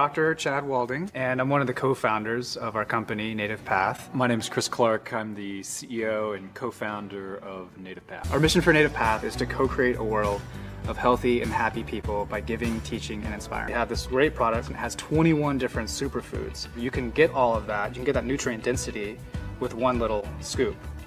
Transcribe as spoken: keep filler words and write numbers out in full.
Doctor Chad Walding, and I'm one of the co-founders of our company, Native Path. My name is Chris Clark. I'm the C E O and co-founder of Native Path. Our mission for Native Path is to co-create a world of healthy and happy people by giving, teaching, and inspiring. We have this great product and it has twenty-one different superfoods. You can get all of that, you can get that nutrient density with one little scoop.